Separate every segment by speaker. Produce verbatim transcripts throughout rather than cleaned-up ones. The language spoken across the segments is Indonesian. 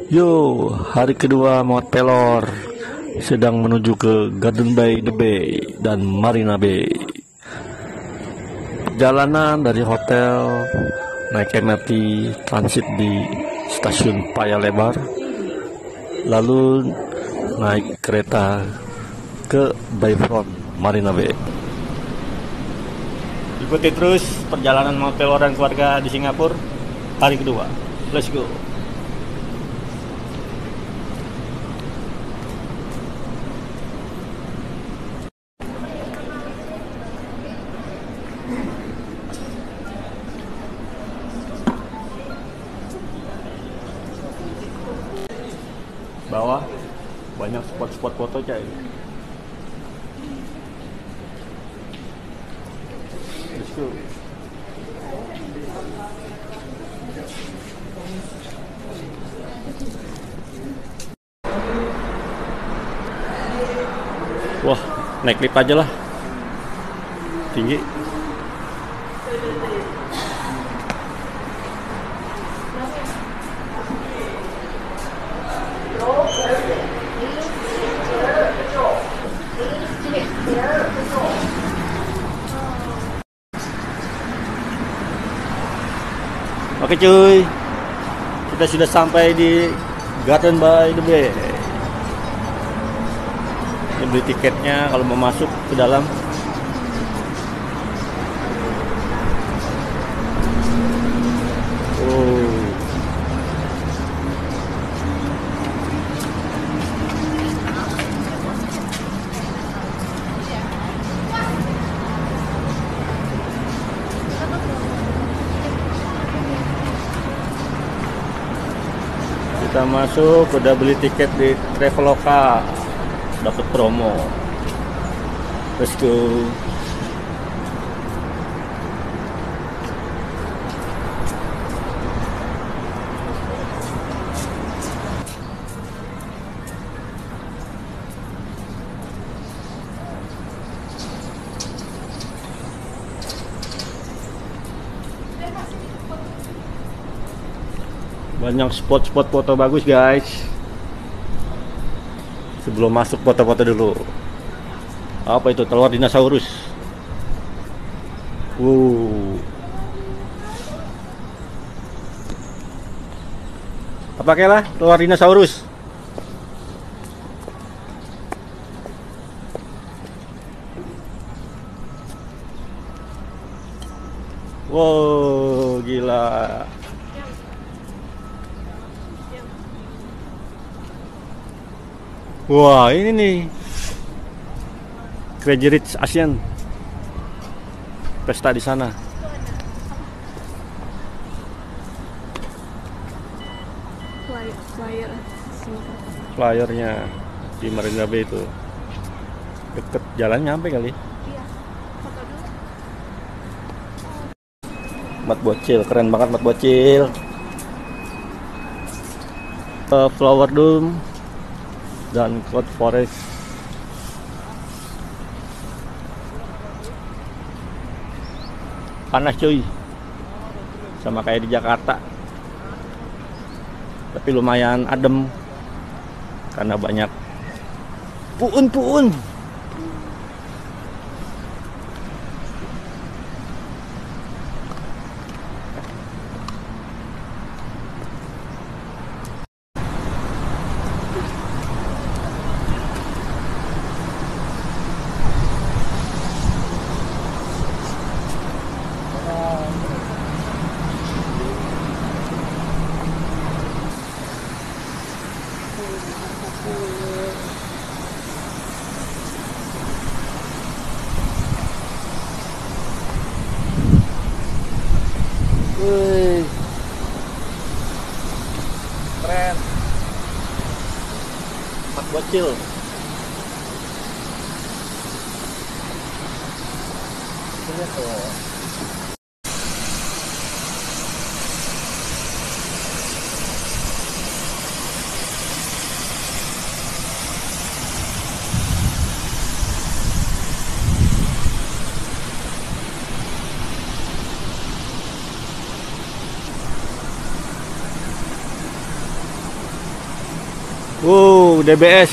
Speaker 1: Yo, hari kedua Mount Pelor sedang menuju ke Garden by the Bay dan Marina Bay. Perjalanan dari hotel naik M R T transit di stasiun Paya Lebar, lalu naik kereta ke Bayfront Marina Bay. Ikuti terus perjalanan Mount Pelor dan keluarga di Singapura hari kedua. Let's go. Bawah banyak spot-spot foto coy. Let's go. Wah, naik lift aja lah. Tinggi. Oke cuy, kita sudah sampai di Garden by the Bay. Ini beli tiketnya kalau mau masuk ke dalam. Oh. Kita masuk, udah beli tiket di Traveloka, dapat promo. Let's go. Banyak spot-spot foto bagus guys. Sebelum masuk foto-foto dulu. Apa itu? Telur dinosaurus. Wow. Apa kayak telur dinosaurus? Wow, gila. Wah, ini nih Crazy Rich Asian, pesta di sana.
Speaker 2: Flyer,
Speaker 1: flyernya di Marina Bay itu deket jalan, nyampe kali.
Speaker 2: Iya, foto dulu.
Speaker 1: Mat bocil, keren banget mat bocil. Uh, Flower Dome dan Cloud Forest. Panas cuy, sama kayak di Jakarta, tapi lumayan adem karena banyak puun-puun. Wih, keren. Mat bocil. Lihat tuh. Wow, D B S.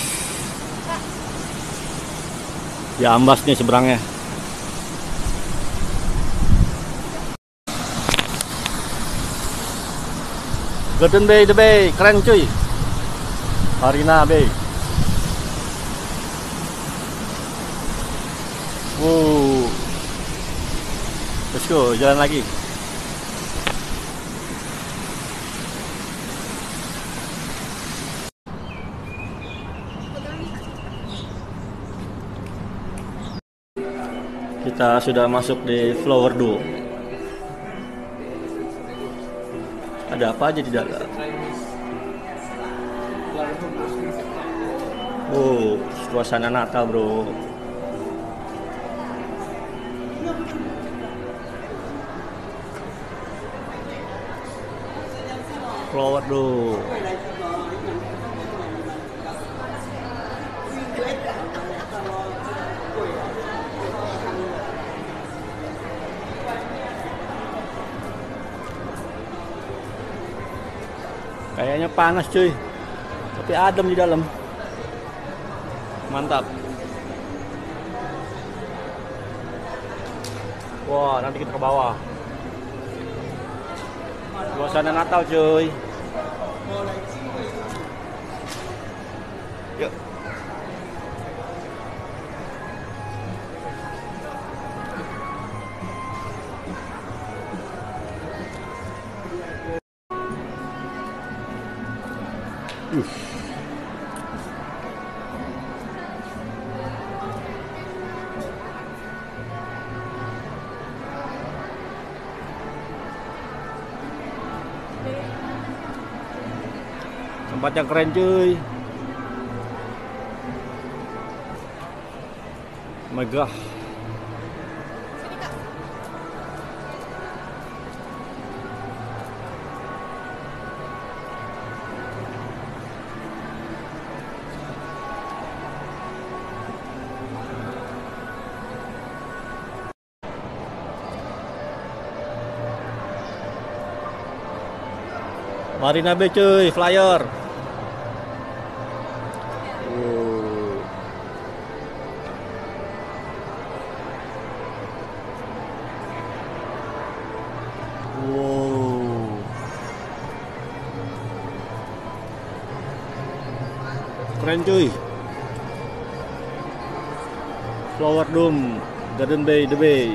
Speaker 1: Ya ambas nih seberangnya. Golden Bay, the Bay, keren cuy. Marina Bay. Wow. Let's go, jalan lagi. Kita sudah masuk di Flower Dome. Ada apa aja di dalam? Oh, suasana Natal, bro. Flower Dome. Kayaknya panas cuy, tapi adem di dalam. Mantap. Wah, nanti kita ke bawah. Suasana Natal cuy. Yuk. Uh. Tempat yang keren cuy. Megah. Marina Bay cuy, flyer. Wow. Wow. Keren cuy. Flower Dome, Golden Bay, the Bay.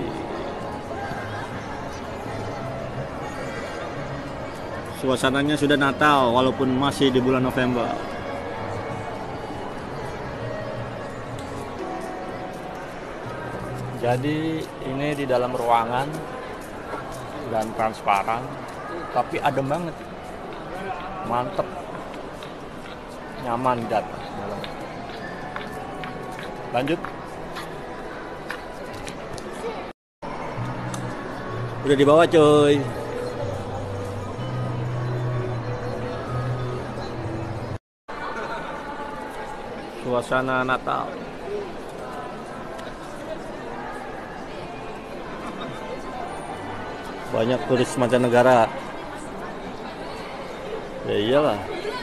Speaker 1: Suasananya sudah Natal walaupun masih di bulan November. Jadi ini di dalam ruangan dan transparan, tapi adem banget. Mantep. Nyaman di dalam. Lanjut. Udah di bawah coy. Suasana Natal. Banyak turis mancanegara. Ya iyalah.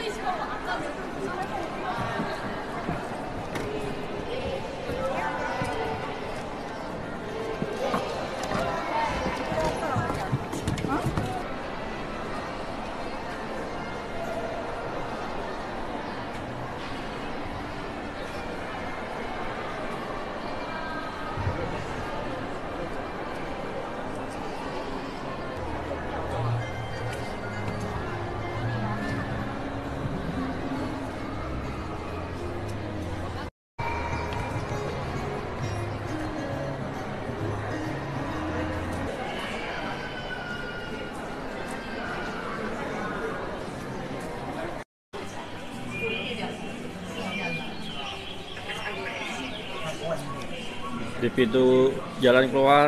Speaker 1: Di pintu jalan keluar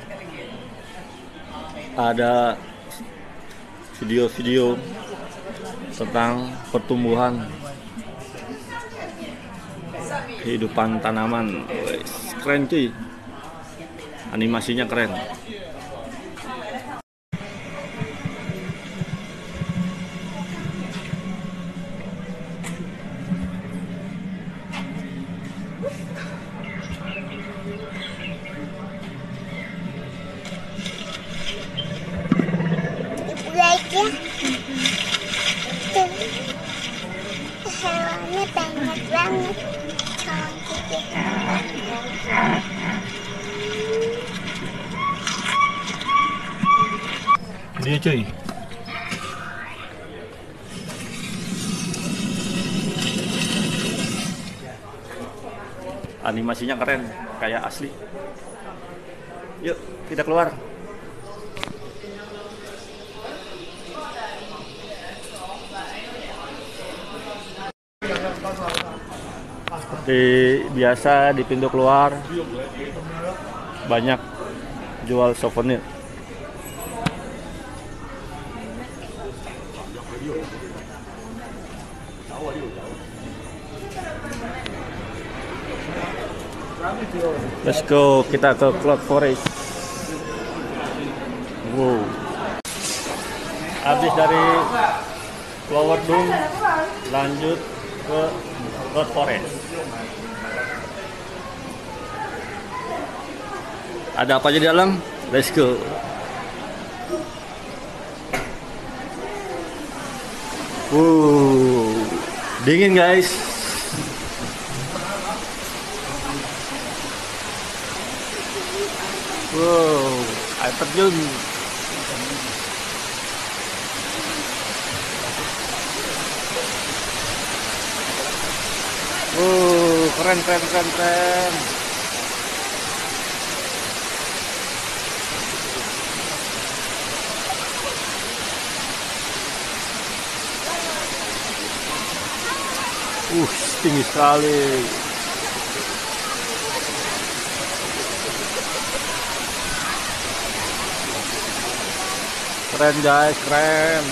Speaker 1: ada video-video tentang pertumbuhan kehidupan tanaman. Keren cuy, animasinya keren. Dia cuy. Animasinya keren, kayak asli. Yuk, kita keluar. Seperti biasa di pintu keluar banyak jual souvenir. Let's go, kita ke Cloud Forest. Wow. Habis dari Flower Dome, lanjut ke Cloud Forest. Ada apa aja di dalam? Let's go. Wow, dingin guys. Wow, air terjun. Wow, keren keren keren keren. Uh, tinggi sekali. Keren guys, keren.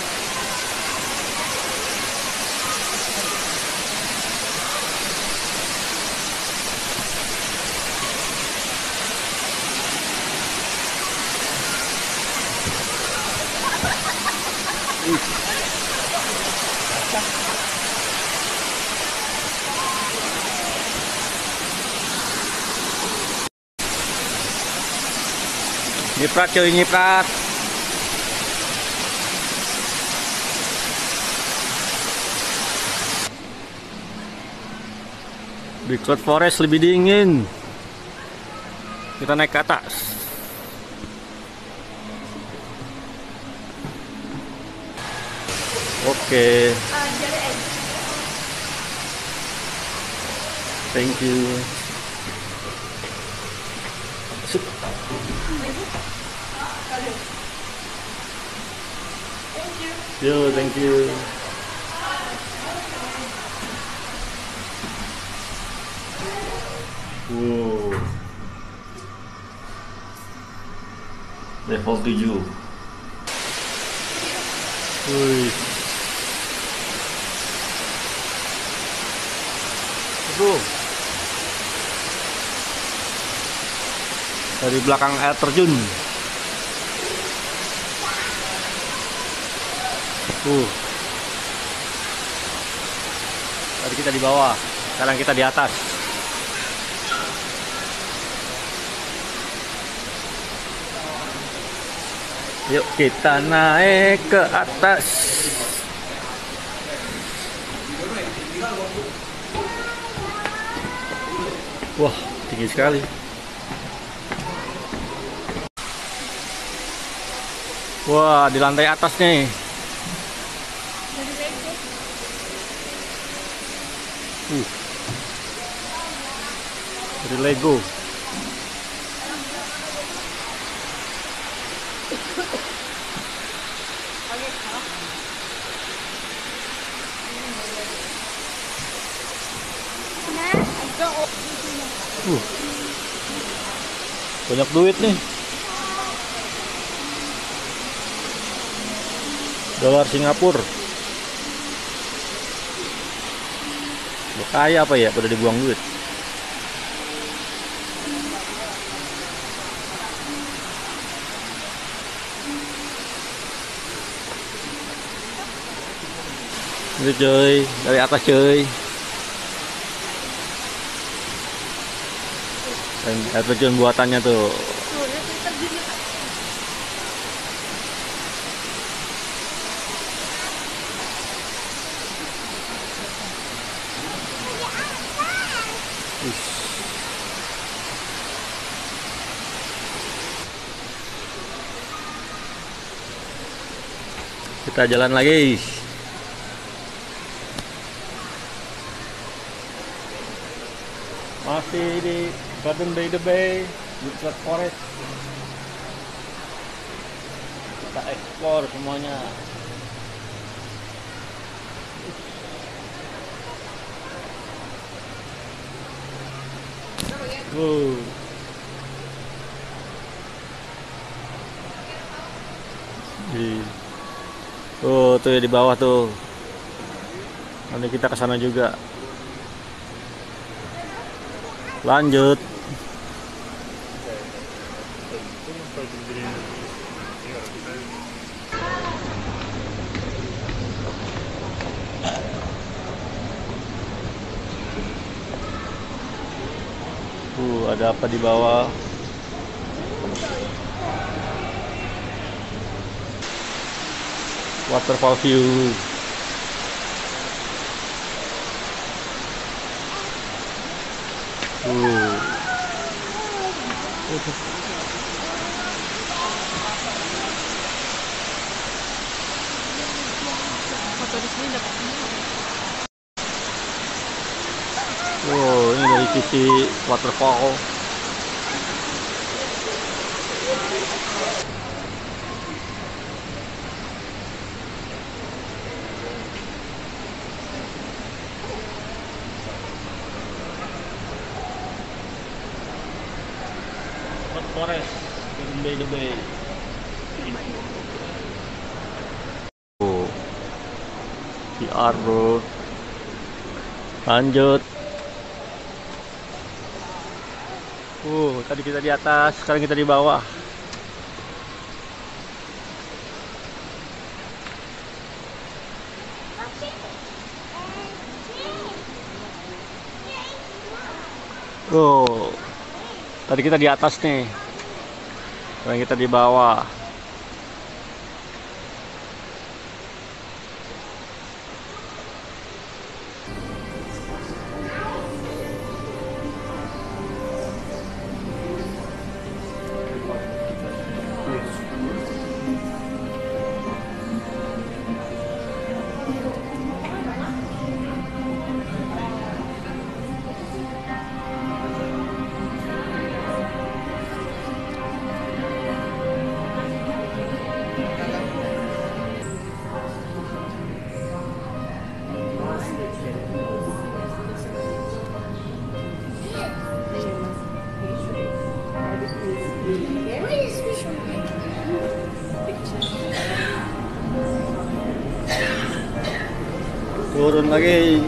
Speaker 1: Nyiprat cuy, nyiprat. Di Cloud Forest lebih dingin. Kita naik ke atas. Oke. Thank you. Sup. Yo, thank you. Wow. Level tujuh. Wih. Tuh. Dari belakang air terjun. Tuh. Tadi kita di bawah, sekarang kita di atas. Yuk kita naik ke atas. Wah, tinggi sekali. Wah, di lantai atas nih. Uh. Dari Lego. Uh. Banyak duit nih. Dolar Singapura. Udah kaya apa ya, udah dibuang duit. Itu cuy, dari atas cuy. Dan air terjun buatannya tuh. Kita jalan lagi. Masih di Garden by the Bay, Woodland Forest. Kita explore semuanya. Wow. Di, oh tuh ya di bawah tuh. Nanti kita ke sana juga. Lanjut. Uh, ada apa di bawah? Waterfall view. Uh.
Speaker 2: Foto di sini dapat semua.
Speaker 1: Oh, ini dari sisi waterfall. Forest, Garden by the Bay. Oh, P R bro. Lanjut. Uh, tadi kita di atas, sekarang kita di bawah. Oh, tadi kita di atas nih, sekarang kita di bawah. Turun lagi.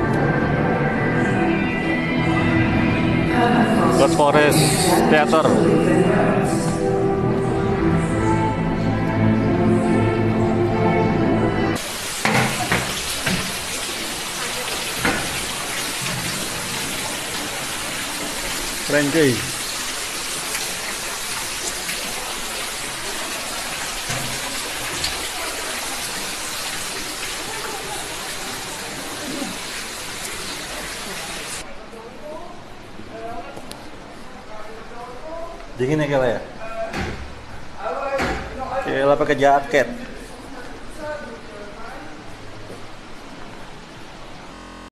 Speaker 1: Woodland Forest Theater. Keren cuy. Dingin ya Kela ya? Kela pakai jaket.